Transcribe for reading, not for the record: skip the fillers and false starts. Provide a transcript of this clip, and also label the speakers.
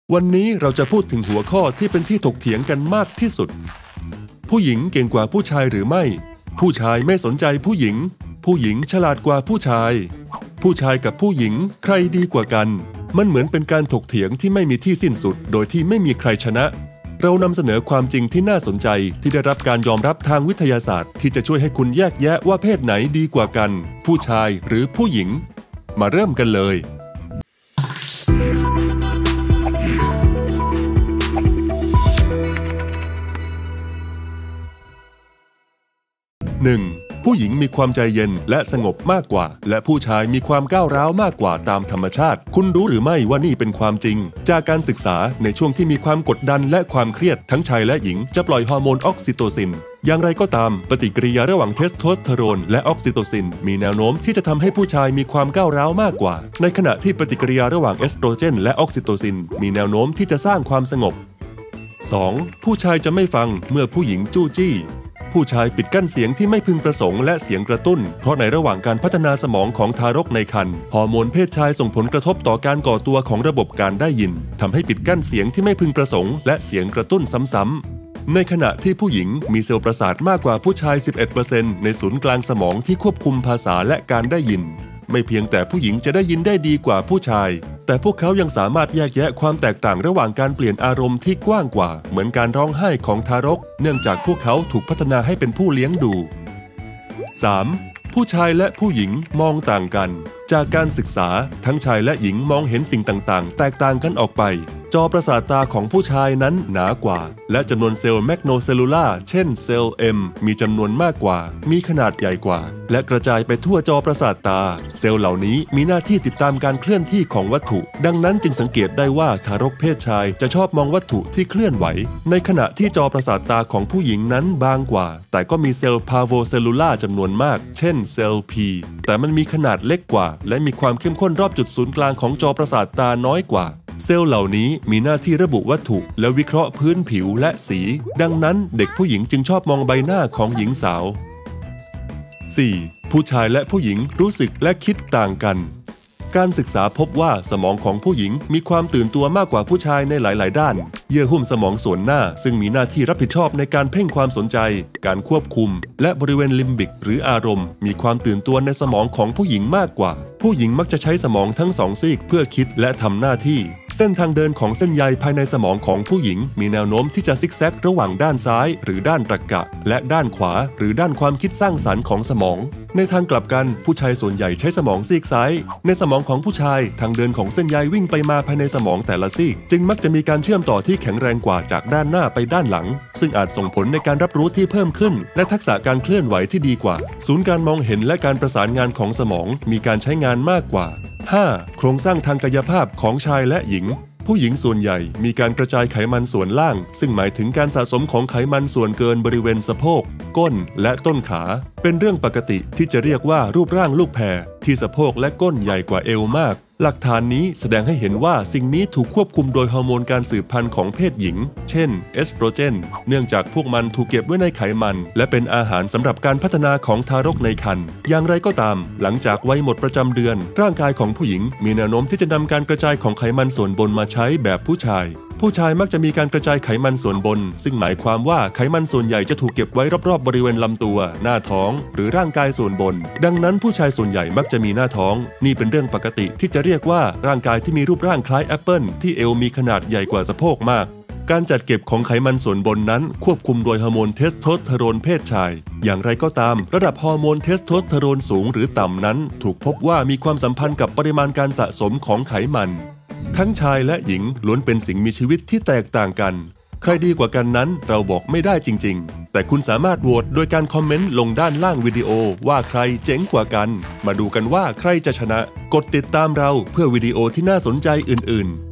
Speaker 1: วันนี้เราจะพูดถึงหัวข้อที่เป็นที่ถกเถียงกันมากที่สุดผู้หญิงเก่งกว่าผู้ชายหรือไม่ผู้ชายไม่สนใจผู้หญิงผู้หญิงฉลาดกว่าผู้ชายผู้ชายกับผู้หญิงใครดีกว่ากันมันเหมือนเป็นการถกเถียงที่ไม่มีที่สิ้นสุดโดยที่ไม่มีใครชนะเรานำเสนอความจริงที่น่าสนใจที่ได้รับการยอมรับทางวิทยาศาสตร์ที่จะช่วยให้คุณแยกแยะว่าเพศไหนดีกว่ากันผู้ชายหรือผู้หญิงมาเริ่มกันเลย 1. ผู้หญิงมีความใจเย็นและสงบมากกว่าและผู้ชายมีความก้าวร้าวมากกว่าตามธรรมชาติคุณรู้หรือไม่ว่านี่เป็นความจริงจากการศึกษาในช่วงที่มีความกดดันและความเครียดทั้งชายและหญิงจะปล่อยฮอร์โมนออกซิโตซินอย่างไรก็ตามปฏิกิริยาระหว่างเทสโทสเตอโรนและออกซิโตซินมีแนวโน้มที่จะทำให้ผู้ชายมีความก้าวร้าวมากกว่าในขณะที่ปฏิกิริยาระหว่างเอสโตรเจนและออกซิโตซินมีแนวโน้มที่จะสร้างความสงบ 2. ผู้ชายจะไม่ฟังเมื่อผู้หญิงจู้จี้ผู้ชายปิดกั้นเสียงที่ไม่พึงประสงค์และเสียงกระตุ้นเพราะในระหว่างการพัฒนาสมองของทารกในครรภ์ฮอร์โมนเพศชายส่งผลกระทบต่อการก่อตัวของระบบการได้ยินทำให้ปิดกั้นเสียงที่ไม่พึงประสงค์และเสียงกระตุ้นซ้ำๆในขณะที่ผู้หญิงมีเซลล์ประสาทมากกว่าผู้ชาย 11% ในศูนย์กลางสมองที่ควบคุมภาษาและการได้ยินไม่เพียงแต่ผู้หญิงจะได้ยินได้ดีกว่าผู้ชายแต่พวกเขายังสามารถแยกแยะความแตกต่างระหว่างการเปลี่ยนอารมณ์ที่กว้างกว่าเหมือนการร้องไห้ของทารกเนื่องจากพวกเขาถูกพัฒนาให้เป็นผู้เลี้ยงดู 3. ผู้ชายและผู้หญิงมองต่างกันจากการศึกษาทั้งชายและหญิงมองเห็นสิ่งต่างๆแตกต่างกันออกไปจอประสาทตาของผู้ชายนั้นหนากว่าและจำนวนเซลล์แมกโนเซลลูล่าเช่นเซลล์ M มีจำนวนมากกว่ามีขนาดใหญ่กว่าและกระจายไปทั่วจอประสาทตาเซลล์เหล่านี้มีหน้าที่ติดตามการเคลื่อนที่ของวัตถุดังนั้นจึงสังเกตได้ว่าทารกเพศชายจะชอบมองวัตถุที่เคลื่อนไหวในขณะที่จอประสาทตาของผู้หญิงนั้นบางกว่าแต่ก็มีเซลล์พาโวเซลลูล่าจำนวนมากเช่นเซลล์ P แต่มันมีขนาดเล็กกว่าและมีความเข้มข้นรอบจุดศูนย์กลางของจอประสาทตาน้อยกว่าเซลล์เหล่านี้มีหน้าที่ระบุวัตถุและวิเคราะห์พื้นผิวและสีดังนั้นเด็กผู้หญิงจึงชอบมองใบหน้าของหญิงสาว 4. ผู้ชายและผู้หญิงรู้สึกและคิดต่างกันการศึกษาพบว่าสมองของผู้หญิงมีความตื่นตัวมากกว่าผู้ชายในหลายๆด้านเยื่อหุ้มสมองส่วนหน้าซึ่งมีหน้าที่รับผิดชอบในการเพ่งความสนใจการควบคุมและบริเวณลิมบิกหรืออารมณ์มีความตื่นตัวในสมองของผู้หญิงมากกว่าผู้หญิงมักจะใช้สมองทั้งสองซีกเพื่อคิดและทำหน้าที่เส้นทางเดินของเส้นใยภายในสมองของผู้หญิงมีแนวโน้มที่จะซิกแซกระหว่างด้านซ้ายหรือด้านตรรกะและด้านขวาหรือด้านความคิดสร้างสรรค์ของสมองในทางกลับกันผู้ชายส่วนใหญ่ใช้สมองซีกซ้ายในสมองของผู้ชายทางเดินของเส้นใยวิ่งไปมาภายในสมองแต่ละซีกจึงมักจะมีการเชื่อมต่อที่แข็งแรงกว่าจากด้านหน้าไปด้านหลังซึ่งอาจส่งผลในการรับรู้ที่เพิ่มขึ้นและทักษะการเคลื่อนไหวที่ดีกว่าศูนย์การมองเห็นและการประสานงานของสมองมีการใช้งานมากกว่า 5. โครงสร้างทางกายภาพของชายและหญิงผู้หญิงส่วนใหญ่มีการกระจายไขมันส่วนล่างซึ่งหมายถึงการสะสมของไขมันส่วนเกินบริเวณสะโพกก้นและต้นขาเป็นเรื่องปกติที่จะเรียกว่ารูปร่างลูกแพรที่สะโพกและก้นใหญ่กว่าเอวมากหลักฐานนี้แสดงให้เห็นว่าสิ่งนี้ถูกควบคุมโดยฮอร์โมนการสืบพันธุ์ของเพศหญิงเช่นเอสโตรเจนเนื่องจากพวกมันถูกเก็บไว้ในไขมันและเป็นอาหารสำหรับการพัฒนาของทารกในครรภ์อย่างไรก็ตามหลังจากวัยหมดประจำเดือนร่างกายของผู้หญิงมีแนวโน้มที่จะนำการกระจายของไขมันส่วนบนมาใช้แบบผู้ชายมักจะมีการกระจายไขมันส่วนบนซึ่งหมายความว่าไขมันส่วนใหญ่จะถูกเก็บไว้รอบๆบริเวณลำตัวหน้าท้องหรือร่างกายส่วนบนดังนั้นผู้ชายส่วนใหญ่มักจะมีหน้าท้องนี่เป็นเรื่องปกติที่จะเรียกว่าร่างกายที่มีรูปร่างคล้ายแอปเปิลที่เอวมีขนาดใหญ่กว่าสะโพกมากการจัดเก็บของไขมันส่วนบนนั้นควบคุมโดยฮอร์โมนเทสโทสเตอโรนเพศชายอย่างไรก็ตามระดับฮอร์โมนเทสโทสเตอโรนสูงหรือต่ำนั้นถูกพบว่ามีความสัมพันธ์กับปริมาณการสะสมของไขมันทั้งชายและหญิงล้วนเป็นสิ่งมีชีวิตที่แตกต่างกันใครดีกว่ากันนั้นเราบอกไม่ได้จริงๆแต่คุณสามารถโหวตโดยการคอมเมนต์ลงด้านล่างวิดีโอว่าใครเจ๋งกว่ากันมาดูกันว่าใครจะชนะกดติดตามเราเพื่อวิดีโอที่น่าสนใจอื่นๆ